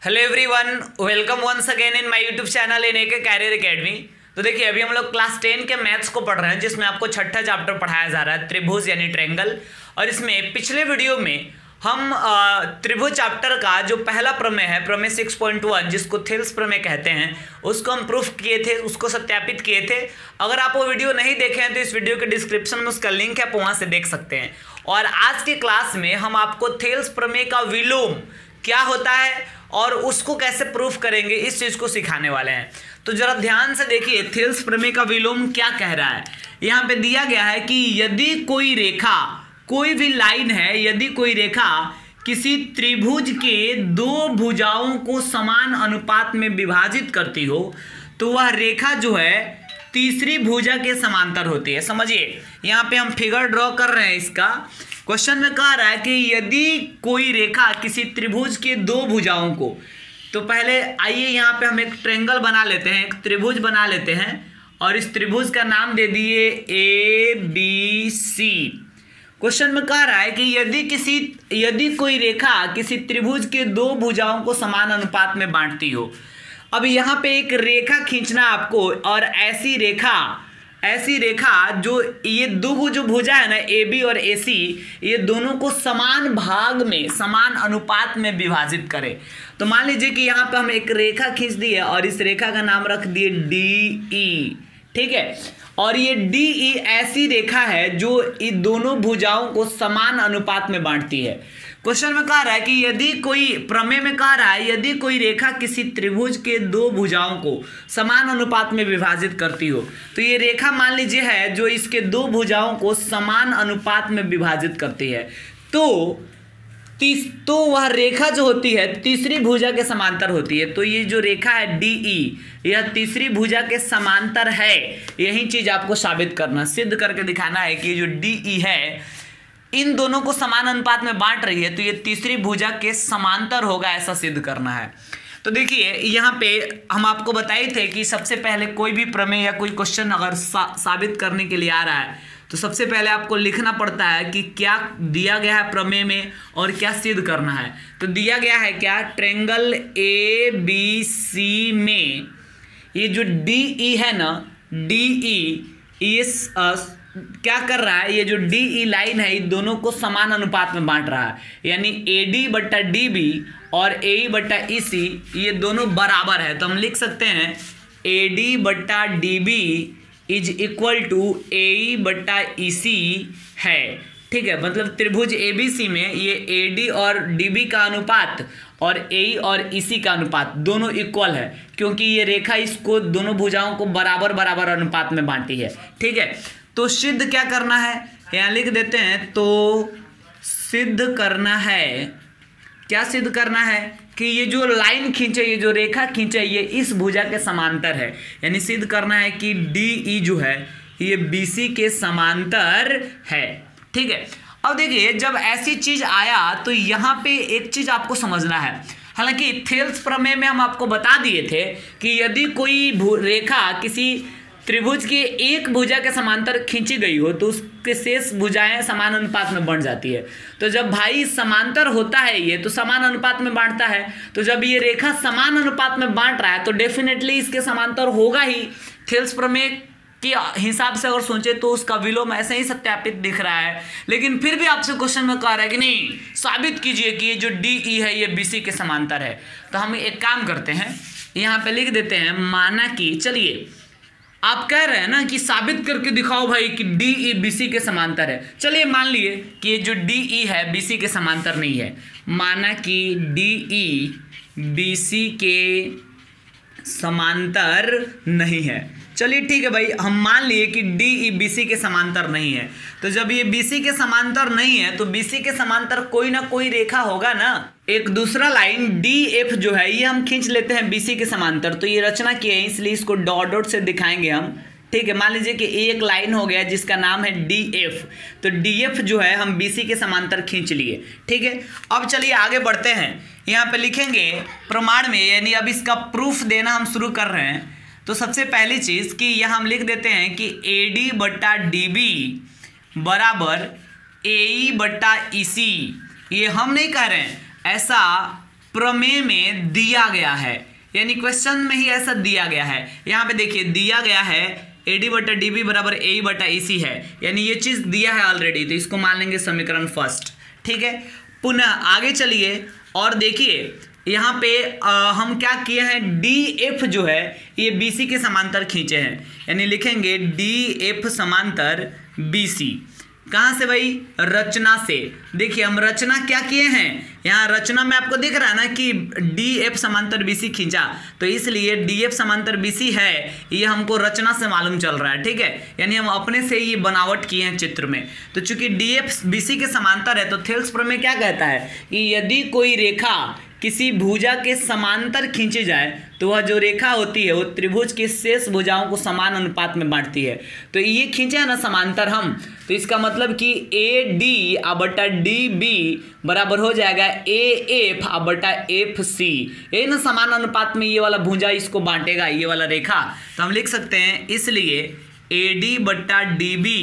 Hello everyone, welcome once again in my YouTube channel in AK career academy. तो देखिए, अभी हम लोग क्लास 10 के मैथ्स को पढ़ रहे हैं, जिसमें आपको छठा चैप्टर पढ़ाया जा रहा है, त्रिभुज यानी ट्रायंगल। और इसमें पिछले वीडियो में हम त्रिभुज चैप्टर का जो पहला प्रमेय है, प्रमेय 6.1, जिसको थेल्स प्रमेय कहते हैं, उसको हम प्रूफ किए थे, उसको सत्यापित किए थे। अगर आप वो वीडियो नहीं देखे हैं तो इस वीडियो के डिस्क्रिप्शन में उसका लिंक है, आप वहाँ से देख सकते हैं। और आज की क्लास में हम आपको थेल्स प्रमेय का विलोम क्या होता है और उसको कैसे प्रूफ करेंगे, इस चीज को सिखाने वाले हैं। तो जरा ध्यान से देखिए, थेल्स प्रमेय का विलोम क्या कह रहा है। यहाँ पे दिया गया है कि यदि कोई रेखा, कोई भी लाइन है, यदि कोई रेखा किसी त्रिभुज के दो भुजाओं को समान अनुपात में विभाजित करती हो, तो वह रेखा जो है तीसरी भुजा के समांतर होती है। समझिए, यहाँ पे हम फिगर ड्रॉ कर रहे हैं। इसका क्वेश्चन में कह रहा है कि यदि कोई रेखा किसी त्रिभुज के दो भुजाओं को, तो पहले आइए यहाँ पे हम एक ट्रायंगल बना लेते हैं, एक त्रिभुज बना लेते हैं, और इस त्रिभुज का नाम दे दिए ABC। क्वेश्चन में कह रहा है कि यदि कोई रेखा किसी त्रिभुज के दो भुजाओं को समान अनुपात में बांटती हो। अब यहाँ पे एक रेखा खींचना आपको, और ऐसी रेखा जो ये दो जो भुजा है ना, AB और AC, ये दोनों को समान भाग में, समान अनुपात में विभाजित करे। तो मान लीजिए कि यहाँ पे हम एक रेखा खींच दी है और इस रेखा का नाम रख दिए DE, ठीक है। और ये DE ऐसी रेखा है जो इन दोनों भुजाओं को समान अनुपात में बांटती है। क्वेश्चन में कह रहा है कि यदि कोई, प्रमेय में कह रहा है, यदि कोई रेखा किसी त्रिभुज के दो भुजाओं को समान अनुपात में विभाजित करती हो, तो ये रेखा मान लीजिए है जो इसके दो भुजाओं को समान अनुपात में विभाजित करती है, तो वह रेखा जो होती है तीसरी भुजा के समांतर होती है। तो ये जो रेखा है DE, यह तीसरी भुजा के समांतर है। यही चीज आपको साबित करना, सिद्ध करके दिखाना है कि जो DE है इन दोनों को समान अनुपात में बांट रही है, तो ये तीसरी भुजा के समांतर होगा, ऐसा सिद्ध करना है। तो देखिए, यहाँ पे हम आपको बताए थे कि सबसे पहले कोई भी प्रमेय या कोई क्वेश्चन अगर साबित करने के लिए आ रहा है, तो सबसे पहले आपको लिखना पड़ता है कि क्या दिया गया है प्रमेय में और क्या सिद्ध करना है। तो दिया गया है क्या, ट्रायंगल ABC में ये जो DE है ना, DE ये क्या कर रहा है, ये जो DE लाइन है, इन दोनों को समान अनुपात में बांट रहा है। यानी AD बट्टा DB और AE बट्टा EC ये दोनों बराबर है। तो हम लिख सकते हैं AD बट्टा DB is equal to AE बट्टा EC है, ठीक है। मतलब त्रिभुज ABC में ये AD और DB का अनुपात और AE और EC का अनुपात दोनों इक्वल है, क्योंकि ये रेखा इसको दोनों भुजाओं को बराबर बराबर अनुपात में बांटी है, ठीक है। तो सिद्ध क्या करना है, यहाँ लिख देते हैं। तो सिद्ध करना है, क्या सिद्ध करना है कि ये जो लाइन खींचे, ये जो रेखा खींचे, ये इस भुजा के समांतर है। यानी सिद्ध करना है कि DE जो है ये BC के समांतर है, ठीक है। अब देखिए, जब ऐसी चीज आया तो यहाँ पे एक चीज आपको समझना है। हालांकि थेल्स प्रमेय में हम आपको बता दिए थे कि यदि कोई रेखा किसी त्रिभुज की एक भुजा के समांतर खींची गई हो, तो उसके शेष भुजाएं समान अनुपात में बंट जाती है। तो जब भाई समांतर होता है ये, तो समान अनुपात में बांटता है। तो जब ये रेखा समान अनुपात में बांट रहा है, तो डेफिनेटली इसके समांतर होगा ही। थेल्स प्रमेय के हिसाब से अगर सोचे तो उसका विलोम ऐसे ही सत्यापित दिख रहा है। लेकिन फिर भी आपसे क्वेश्चन में कह रहा है कि नहीं, साबित कीजिए कि ये जो DE है ये BC के समांतर है। तो हम एक काम करते हैं, यहाँ पे लिख देते हैं, माना कि, चलिए आप कह रहे हैं ना कि साबित करके दिखाओ भाई कि DE BC के समांतर है। चलिए मान लिए कि ये जो DE है BC के समांतर नहीं है। माना कि DE BC के समांतर नहीं है। चलिए ठीक है भाई, हम मान लिए कि DE BC के समांतर नहीं है। तो जब ये BC के समांतर नहीं है, तो BC के समांतर कोई ना कोई रेखा होगा ना। एक दूसरा लाइन DF जो है, ये हम खींच लेते हैं BC के समांतर। तो ये रचना की है, इसलिए इसको डॉट डॉट से दिखाएंगे हम, ठीक है। मान लीजिए कि एक लाइन हो गया जिसका नाम है DF। तो DF जो है हम BC के समांतर खींच लिए, ठीक है। अब चलिए आगे बढ़ते हैं, यहाँ पे लिखेंगे प्रमाण में, यानी अब इसका प्रूफ देना हम शुरू कर रहे हैं। तो सबसे पहली चीज कि यहाँ हम लिख देते हैं कि AD बट्टा DB बराबर AE बट्टा EC। ये हम नहीं कह रहे हैं, ऐसा प्रमेय में दिया गया है, यानी क्वेश्चन में ही ऐसा दिया गया है। यहाँ पे देखिए दिया गया है AD बटा DB बराबर AE बटा EC है, यानी ये चीज दिया है ऑलरेडी, तो इसको मान लेंगे समीकरण फर्स्ट। ठीक है, पुनः आगे चलिए और देखिए यहाँ पे हम क्या किए हैं, DF जो है ये BC के समांतर खींचे हैं, यानी लिखेंगे DF समांतर BC। कहाँ से भाई, रचना से। देखिए हम रचना क्या किए हैं, यहाँ रचना में आपको दिख रहा है ना कि DF समांतर BC खींचा, तो इसलिए DF समांतर BC है, ये हमको रचना से मालूम चल रहा है। ठीक है, यानी हम अपने से ये बनावट किए हैं चित्र में। तो चूंकि DF BC के समांतर है, तो थेल्स प्रमेय क्या कहता है कि यदि कोई रेखा किसी भुजा के समांतर खींची जाए तो वह जो रेखा होती है वो त्रिभुज की शेष भुजाओं को समान अनुपात में बांटती है। तो ये खींचे है ना समांतर हम, तो इसका मतलब कि AD बटा DB बराबर हो जाएगा AF बटा FC। ये ना समान अनुपात में ये वाला भुजा इसको बांटेगा, ये वाला रेखा। तो हम लिख सकते हैं इसलिए AD बटा DB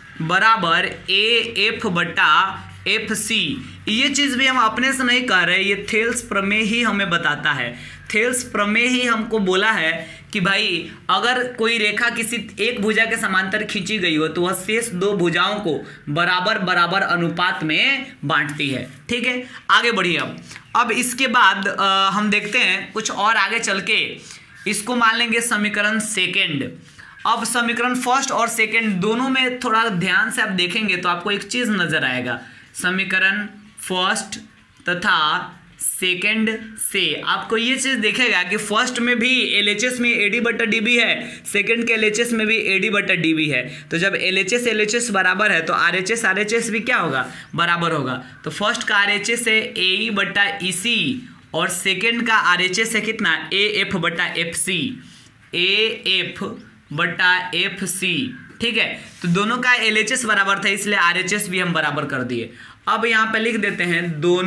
बराबर AF बटा FC। ये चीज भी हम अपने से नहीं कह रहे, ये थेल्स प्रमेय ही हमें बताता है। थेल्स प्रमेय ही हमको बोला है कि भाई अगर कोई रेखा किसी एक भुजा के समांतर खींची गई हो तो वह शेष दो भुजाओं को बराबर बराबर अनुपात में बांटती है। ठीक है, आगे बढ़िए। अब इसके बाद हम देखते हैं कुछ और आगे चल के, इसको मान लेंगे समीकरण सेकेंड। अब समीकरण फर्स्ट और सेकेंड दोनों में थोड़ा ध्यान से आप देखेंगे तो आपको एक चीज नजर आएगा, समीकरण फर्स्ट तथा सेकेंड से आपको ये चीज देखेगा कि फर्स्ट में भी LHS में AD बटा DB है, सेकेंड के LHS में भी AD बटा DB है। तो जब LHS बराबर है तो RHS भी क्या होगा, बराबर होगा। तो फर्स्ट का RHS है AE बटा EC और सेकेंड का RHS है कितना, AF बटा FC, AF बटा FC। ठीक है, तो दोनों का LHS बराबर था इसलिए RHS भी हम बराबर कर दिए। अब यहाँ पे लिख देते हैं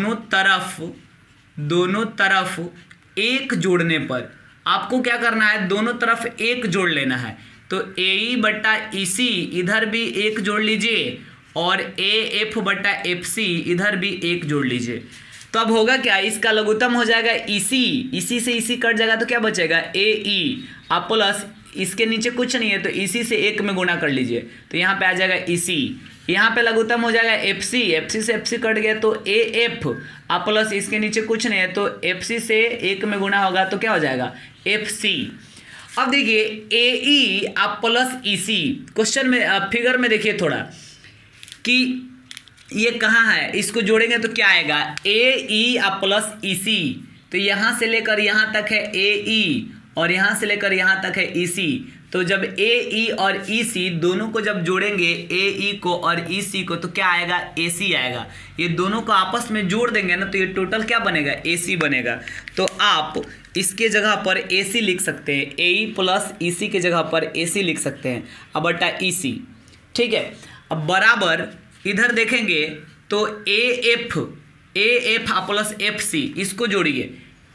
दोनों तरफ एक जोड़ने पर आपको क्या करना है, दोनों तरफ एक जोड़ लेना है। तो AE बटा EC इधर भी एक जोड़ लीजिए और AF बटा FC इधर भी एक जोड़ लीजिए। तो अब होगा क्या, इसका लघुत्तम हो जाएगा EC से EC कट जाएगा तो क्या बचेगा AE, आप प्लस इसके नीचे कुछ नहीं है तो EC से एक में गुणा कर लीजिए तो यहाँ पे आ जाएगा EC, यहाँ पे लघुत्तम हो जाएगा FC से FC कट गया तो AF, आप प्लस इसके नीचे कुछ नहीं है तो FC से एक में गुणा होगा तो क्या हो जाएगा FC। अब देखिए AE आप प्लस EC, क्वेश्चन में फिगर में देखिए थोड़ा कि ये कहाँ है, इसको जोड़ेंगे तो क्या आएगा AE आप प्लस EC, तो यहाँ से लेकर यहाँ तक है AE और यहाँ से लेकर यहाँ तक है EC। तो जब AE और EC दोनों को जब जोड़ेंगे AE को और EC को तो क्या आएगा AC आएगा। ये दोनों को आपस में जोड़ देंगे ना तो ये टोटल क्या बनेगा AC बनेगा। तो आप इसके जगह पर AC लिख सकते हैं, AE प्लस EC के जगह पर AC लिख सकते हैं अब बटा EC। ठीक है, अब बराबर इधर देखेंगे तो AF प्लस FC इसको जोड़िए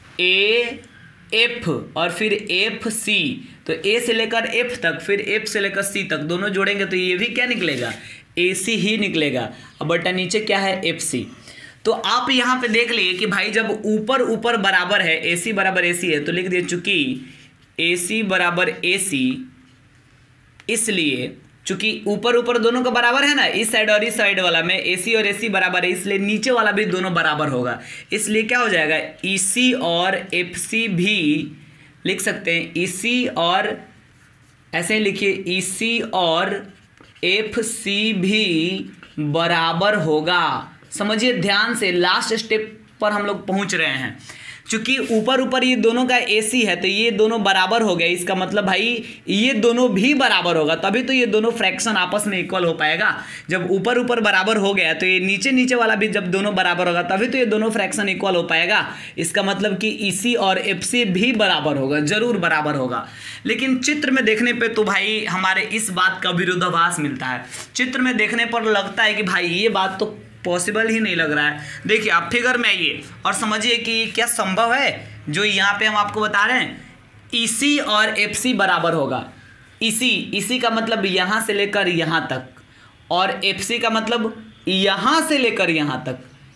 AF और फिर FC, तो A से लेकर F तक फिर F से लेकर C तक दोनों जोड़ेंगे तो ये भी क्या निकलेगा AC ही निकलेगा। अब बटा नीचे क्या है FC। तो आप यहाँ पे देख लिए कि भाई जब ऊपर ऊपर बराबर है AC बराबर AC है तो लिख दिए चूंकि AC बराबर AC, इसलिए चूंकि ऊपर ऊपर दोनों का बराबर है ना, इस साइड और इस साइड वाला में AC और AC बराबर है इसलिए नीचे वाला भी दोनों बराबर होगा। इसलिए क्या हो जाएगा EC और FC भी लिख सकते हैं, EC और ऐसे ही लिखिए EC और FC भी बराबर होगा। समझिए ध्यान से, लास्ट स्टेप पर हम लोग पहुंच रहे हैं। चूंकि ऊपर ऊपर ये दोनों का AC है तो ये दोनों बराबर हो गए, इसका मतलब भाई ये दोनों भी बराबर होगा, तभी तो ये दोनों फ्रैक्शन आपस में इक्वल हो पाएगा। जब ऊपर ऊपर बराबर हो गया तो ये नीचे नीचे वाला भी जब दोनों बराबर होगा तभी तो ये दोनों फ्रैक्शन इक्वल हो पाएगा। इसका मतलब कि EC और FC भी बराबर होगा, जरूर बराबर होगा। लेकिन चित्र में देखने पर तो भाई हमारे इस बात का विरोधाभास मिलता है। चित्र में देखने पर लगता है कि भाई ये बात तो पॉसिबल ही नहीं लग रहा है। देखिए आप फिगर में आइए और समझिए कि क्या संभव है जो यहाँ पे हम आपको बता रहे हैं। EC और FC बराबर होगा। EC का मतलब यहाँ से लेकर यहाँ तक और FC का मतलब यहाँ से लेकर यहाँ तक।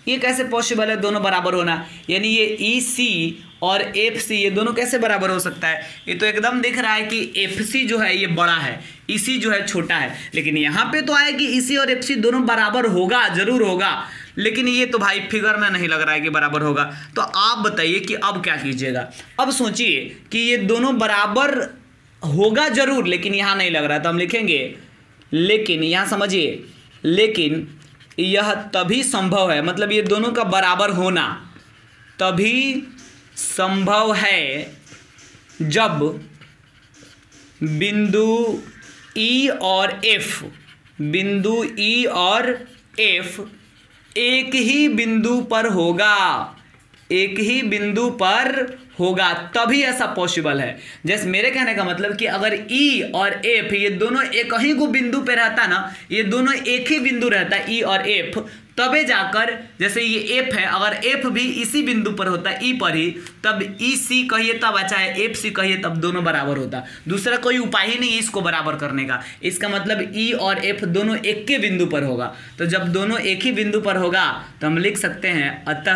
ये कैसे पॉसिबल है दोनों बराबर होना? यानी ये ई सी और एफ सी ये दोनों कैसे बराबर हो सकता है? ये तो एकदम दिख रहा है कि एफ सी जो है ये बड़ा है, ई सी जो है छोटा है, लेकिन यहाँ पे तो आया कि ई सी और एफ सी दोनों बराबर होगा, जरूर होगा, लेकिन ये तो भाई फिगर में नहीं लग रहा है कि बराबर होगा। तो आप बताइए कि अब क्या कीजिएगा? अब सोचिए कि ये दोनों बराबर होगा जरूर, लेकिन यहाँ नहीं लग रहा है, तो हम लिखेंगे लेकिन, यहाँ समझिए, लेकिन यह तभी संभव है, मतलब ये दोनों का बराबर होना तभी संभव है जब बिंदु ई और एफ, बिंदु ई और एफ एक ही बिंदु पर होगा, एक ही बिंदु पर होगा, तभी ऐसा पॉसिबल है। जैसे मेरे कहने का मतलब कि अगर ई और एफ ये दोनों एक ही को बिंदु पे रहता ना, ये दोनों एक ही बिंदु रहता ई और एफ, तबे जाकर, जैसे ये एफ है, अगर एफ भी इसी बिंदु पर होता ई पर ही, तब ई सी कहिए तब, चाहे एफ सी कहिए तब, दोनों बराबर होता। दूसरा कोई उपाय ही नहीं इसको बराबर करने का। इसका मतलब ई और एफ दोनों एक के बिंदु पर होगा। तो जब दोनों एक ही बिंदु पर होगा तो हम लिख सकते हैं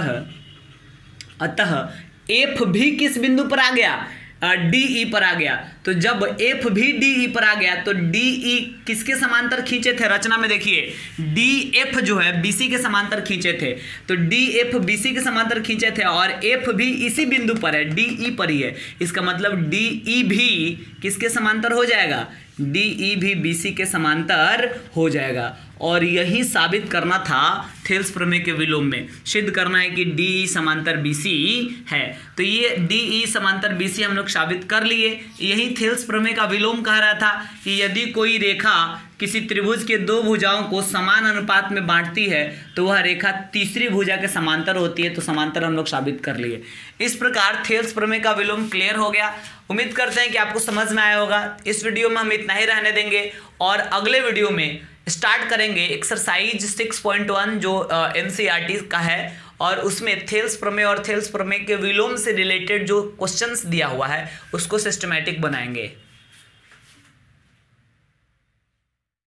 अतः एफ भी किस बिंदु पर आ गया? डी ई पर आ गया। तो जब एफ भी डी ई पर आ गया तो डी ई किसके समांतर खींचे थे? रचना में देखिए, डी एफ जो है बीसी के समांतर खींचे थे, तो डी एफ बीसी के समांतर खींचे थे और एफ भी इसी बिंदु पर है, डी ई पर ही है। इसका मतलब डी ई भी किसके समांतर हो जाएगा? डी ई भी बीसी के समांतर हो जाएगा। और यही साबित करना था थेल्स प्रमेय के विलोम में, सिद्ध करना है कि डी ई समांतर बीसी है। तो ये डी ई समांतर बीसी हम लोग साबित कर लिए। यही थेल्स प्रमेय का विलोम कह रहा था कि यदि कोई रेखा किसी त्रिभुज के दो भुजाओं को समान अनुपात में बांटती है तो वह रेखा तीसरी भुजा के समांतर होती है। तो समांतर हम लोग साबित कर लिए। इस प्रकार थेल्स प्रमेय का विलोम क्लियर हो गया। उम्मीद करते हैं कि आपको समझ में आया होगा। इस वीडियो में हम इतना ही रहने देंगे और अगले वीडियो में स्टार्ट करेंगे एक्सरसाइज 6.1 जो एनसीईआरटी का है, और उसमें थेल्स प्रमेय और थेल्स प्रमेय के विलोम से रिलेटेड जो क्वेश्चंस दिया हुआ है उसको सिस्टमैटिक बनाएंगे।